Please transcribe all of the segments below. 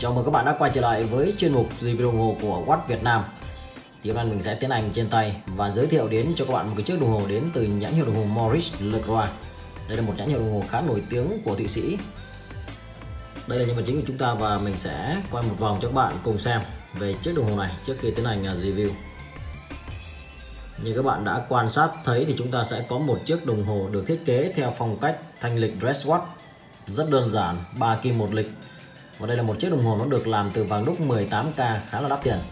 Chào mừng các bạn đã quay trở lại với chuyên mục review đồng hồ của Watt Việt Nam. Thì hôm nay mình sẽ tiến hành trên tay và giới thiệu đến cho các bạn một cái chiếc đồng hồ đến từ nhãn hiệu đồng hồ Maurice Lacroix. Đây là một nhãn hiệu đồng hồ khá nổi tiếng của Thụy Sĩ. Đây là nhân vật chính của chúng ta và mình sẽ quay một vòng cho các bạn cùng xem về chiếc đồng hồ này trước khi tiến hành review. Như các bạn đã quan sát thấy thì chúng ta sẽ có một chiếc đồng hồ được thiết kế theo phong cách thanh lịch dress watch. Rất đơn giản, 3 kim 1 lịch. Và đây là một chiếc đồng hồ nó được làm từ vàng đúc 18K, khá là đắt tiền.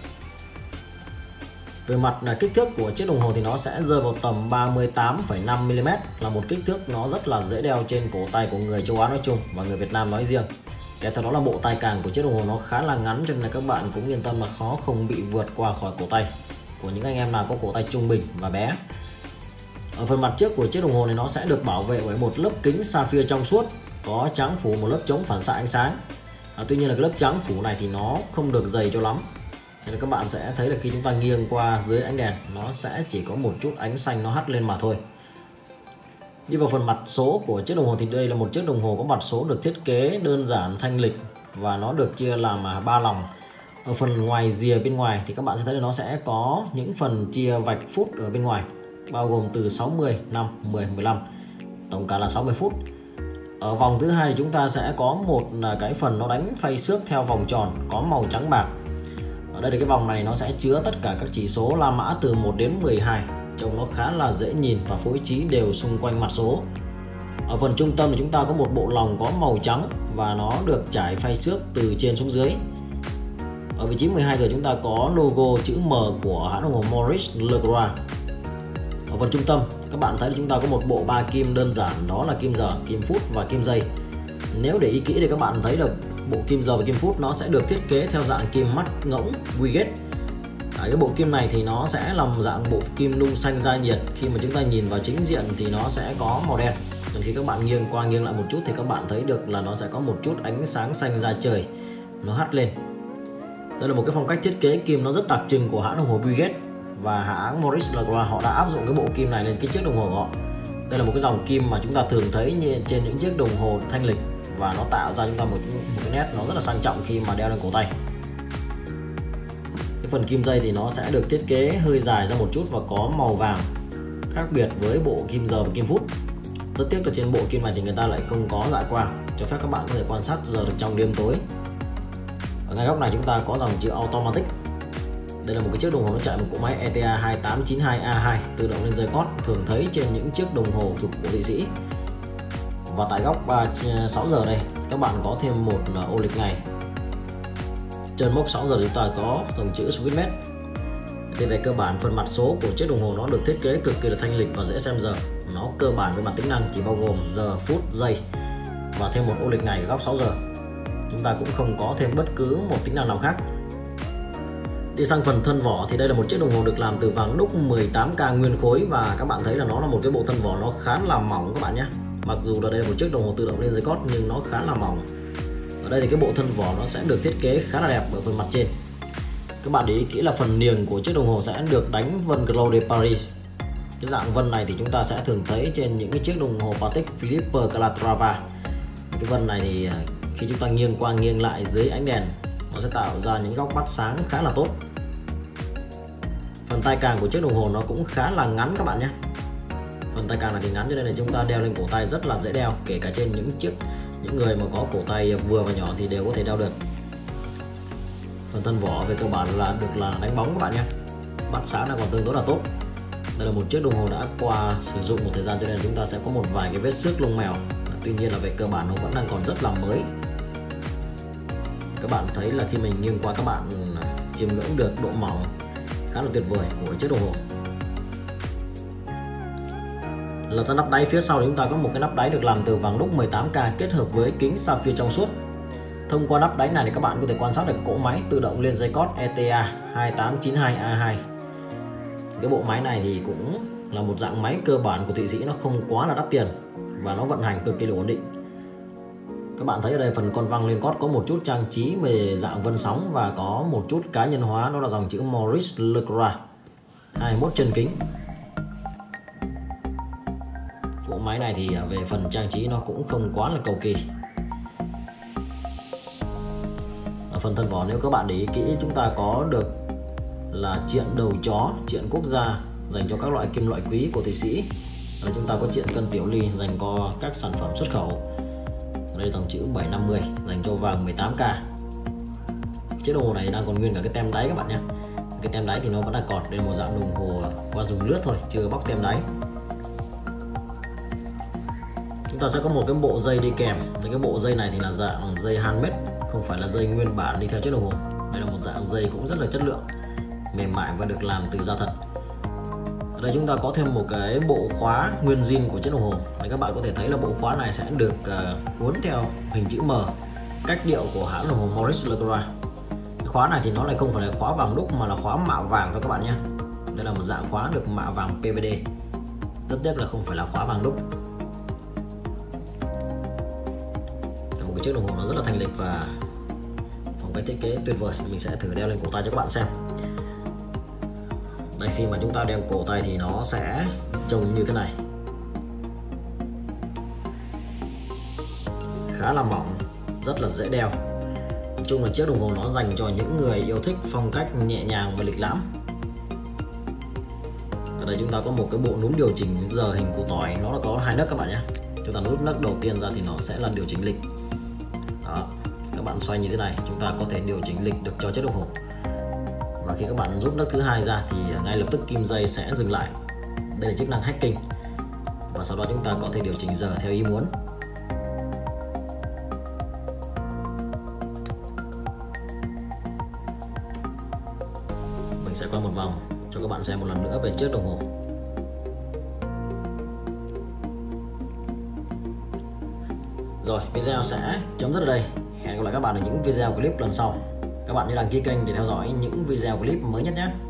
Về mặt kích thước của chiếc đồng hồ thì nó sẽ rơi vào tầm 38,5mm, là một kích thước nó rất là dễ đeo trên cổ tay của người châu Á nói chung và người Việt Nam nói riêng. Kèm theo đó là bộ tay càng của chiếc đồng hồ nó khá là ngắn, cho nên là các bạn cũng yên tâm là khó không bị vượt qua khỏi cổ tay của những anh em nào có cổ tay trung bình và bé. Ở phần mặt trước của chiếc đồng hồ này nó sẽ được bảo vệ bởi một lớp kính sapphire trong suốt, có trắng phủ một lớp chống phản xạ ánh sáng. Tuy nhiên là cái lớp trắng phủ này thì nó không được dày cho lắm, nên các bạn sẽ thấy là khi chúng ta nghiêng qua dưới ánh đèn nó sẽ chỉ có một chút ánh xanh nó hắt lên mà thôi. Đi vào phần mặt số của chiếc đồng hồ thì đây là một chiếc đồng hồ có mặt số được thiết kế đơn giản thanh lịch và nó được chia làm 3 lòng. Ở phần ngoài rìa bên ngoài thì các bạn sẽ thấy là nó sẽ có những phần chia vạch phút ở bên ngoài, bao gồm từ 60, 5, 10, 15, tổng cả là 60 phút. Ở vòng thứ hai thì chúng ta sẽ có một cái phần nó đánh phay xước theo vòng tròn có màu trắng bạc. Ở đây thì cái vòng này nó sẽ chứa tất cả các chỉ số La Mã từ 1 đến 12, trông nó khá là dễ nhìn và phối trí đều xung quanh mặt số. Ở phần trung tâm thì chúng ta có một bộ lòng có màu trắng và nó được trải phay xước từ trên xuống dưới. Ở vị trí 12 giờ chúng ta có logo chữ M của hãng đồng hồ Maurice Lacroix. Ở phần trung tâm các bạn thấy chúng ta có một bộ 3 kim đơn giản, đó là kim giờ, kim phút và kim giây. Nếu để ý kỹ thì các bạn thấy là bộ kim giờ và kim phút nó sẽ được thiết kế theo dạng kim mắt ngỗng Breguet. Cái bộ kim này thì nó sẽ làm dạng bộ kim nung xanh da nhiệt, khi mà chúng ta nhìn vào chính diện thì nó sẽ có màu đen. Còn khi các bạn nghiêng qua nghiêng lại một chút thì các bạn thấy được là nó sẽ có một chút ánh sáng xanh da trời nó hắt lên. Đây là một cái phong cách thiết kế kim nó rất đặc trưng của hãng đồng hồ Breguet, và hãng Maurice Lacroix họ đã áp dụng cái bộ kim này lên cái chiếc đồng hồ của họ. Đây là một cái dòng kim mà chúng ta thường thấy như trên những chiếc đồng hồ thanh lịch và nó tạo ra chúng ta một cái nét nó rất là sang trọng khi mà đeo lên cổ tay. Cái phần kim dây thì nó sẽ được thiết kế hơi dài ra một chút và có màu vàng, khác biệt với bộ kim giờ và kim phút. Rất tiếc là trên bộ kim này thì người ta lại không có dạ quang, cho phép các bạn có thể quan sát giờ được trong đêm tối. Ở ngay góc này chúng ta có dòng chữ Automatic. Đây là một cái chiếc đồng hồ nó chạy một cỗ máy ETA 2892A2 tự động lên dây cót, thường thấy trên những chiếc đồng hồ thuộc của Thụy Sĩ. Và tại góc 6 giờ đây các bạn có thêm một ô lịch ngày. Trên mốc 6 giờ chúng ta có dòng chữ Swissmed. Thì về cơ bản phần mặt số của chiếc đồng hồ nó được thiết kế cực kỳ là thanh lịch và dễ xem giờ. Nó cơ bản về mặt tính năng chỉ bao gồm giờ, phút, giây và thêm một ô lịch ngày ở góc 6 giờ. Chúng ta cũng không có thêm bất cứ một tính năng nào khác. Đi sang phần thân vỏ thì đây là một chiếc đồng hồ được làm từ vàng đúc 18K nguyên khối, và các bạn thấy là nó là một cái bộ thân vỏ nó khá là mỏng các bạn nhé. Mặc dù là đây là một chiếc đồng hồ tự động lên dây cót nhưng nó khá là mỏng. Ở đây thì cái bộ thân vỏ nó sẽ được thiết kế khá là đẹp ở phần mặt trên. Các bạn để ý kỹ là phần niềng của chiếc đồng hồ sẽ được đánh vân Clos de Paris. Cái dạng vân này thì chúng ta sẽ thường thấy trên những cái chiếc đồng hồ Patek Philippe Calatrava. Cái vân này thì khi chúng ta nghiêng qua nghiêng lại dưới ánh đèn nó sẽ tạo ra những góc mắt sáng khá là tốt. Phần tay càng của chiếc đồng hồ nó cũng khá là ngắn các bạn nhé. Phần tay càng này thì ngắn cho nên là chúng ta đeo lên cổ tay rất là dễ đeo, kể cả trên những người mà có cổ tay vừa và nhỏ thì đều có thể đeo được. Phần thân vỏ về cơ bản là được đánh bóng các bạn nhé, mắt sáng là còn tương đối là tốt. Đây là một chiếc đồng hồ đã qua sử dụng một thời gian cho nên chúng ta sẽ có một vài cái vết xước lông mèo. Tuy nhiên là về cơ bản nó vẫn đang còn rất là mới. Các bạn thấy là khi mình nghiêng qua các bạn chiêm ngưỡng được độ mỏng khá là tuyệt vời của chiếc đồng hồ. Lật ra nắp đáy phía sau thì chúng ta có một cái nắp đáy được làm từ vàng đúc 18K kết hợp với kính sapphire trong suốt. Thông qua nắp đáy này thì các bạn có thể quan sát được cỗ máy tự động lên dây cót ETA 2892A2. Cái bộ máy này thì cũng là một dạng máy cơ bản của Thụy Sĩ, nó không quá là đắt tiền và nó vận hành cực kỳ ổn định. Các bạn thấy ở đây phần con văng lên cót có một chút trang trí về dạng vân sóng và có một chút cá nhân hóa, đó là dòng chữ Maurice Lacroix, 21 chân kính. Bộ máy này thì về phần trang trí nó cũng không quá là cầu kỳ. Ở phần thân vỏ, nếu các bạn để ý kỹ, chúng ta có được là triện đầu chó, triện quốc gia dành cho các loại kim loại quý của Thụy Sĩ. Ở đây chúng ta có triện cân tiểu ly dành cho các sản phẩm xuất khẩu. Ở đây dòng chữ 750 dành cho vàng 18K. Chiếc đồng hồ này đang còn nguyên cả cái tem đáy các bạn nhé. Cái tem đáy thì nó vẫn là còn, đây là một dạng đồng hồ qua dùng lướt thôi, chưa bóc tem đáy. Chúng ta sẽ có một cái bộ dây đi kèm. Cái bộ dây này thì là dạng dây handmade, không phải là dây nguyên bản đi theo chiếc đồng hồ. Đây là một dạng dây cũng rất là chất lượng, mềm mại và được làm từ da thật. Ở đây chúng ta có thêm một cái bộ khóa nguyên zin của chiếc đồng hồ. Thì các bạn có thể thấy là bộ khóa này sẽ được uốn theo hình chữ M, cách điệu của hãng đồng hồ Maurice Lacroix. Cái khóa này thì nó lại không phải là khóa vàng đúc mà là khóa mạ vàng thôi các bạn nhé. Đây là một dạng khóa được mạ vàng PVD. Rất tiếc là không phải là khóa vàng đúc. Một cái chiếc đồng hồ nó rất là thanh lịch và phong cách thiết kế tuyệt vời. Mình sẽ thử đeo lên cổ tay cho các bạn xem. Đây, khi mà chúng ta đeo cổ tay thì nó sẽ trông như thế này, khá là mỏng, rất là dễ đeo. Nói chung là chiếc đồng hồ nó dành cho những người yêu thích phong cách nhẹ nhàng và lịch lãm. Ở đây chúng ta có một cái bộ núm điều chỉnh giờ hình củ tỏi, nó có hai nấc các bạn nhé. Chúng ta nút nấc đầu tiên ra thì nó sẽ là điều chỉnh lịch. Đó, các bạn xoay như thế này, chúng ta có thể điều chỉnh lịch được cho chiếc đồng hồ. Và khi các bạn rút nấc thứ hai ra thì ngay lập tức kim dây sẽ dừng lại. Đây là chức năng hacking. Và sau đó chúng ta có thể điều chỉnh giờ theo ý muốn. Mình sẽ qua một vòng cho các bạn xem một lần nữa về chiếc đồng hồ. Rồi, video sẽ chấm dứt ở đây. Hẹn gặp lại các bạn ở những video clip lần sau. Các bạn nhớ đăng ký kênh để theo dõi những video clip mới nhất nhé.